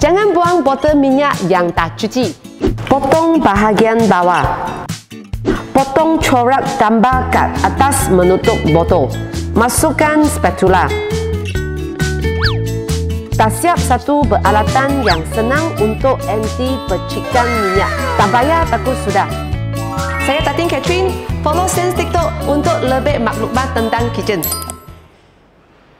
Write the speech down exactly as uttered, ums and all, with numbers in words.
Jangan buang botol minyak yang tak cuci. Potong bahagian bawah. Potong corak gambar kat atas menutup botol. Masukkan spatula. Tak siap satu peralatan yang senang untuk anti percikan minyak. Tak payah takut sudah. Saya Tatin Catherine. Follow Sense TikTok untuk lebih maklumat tentang kitchen.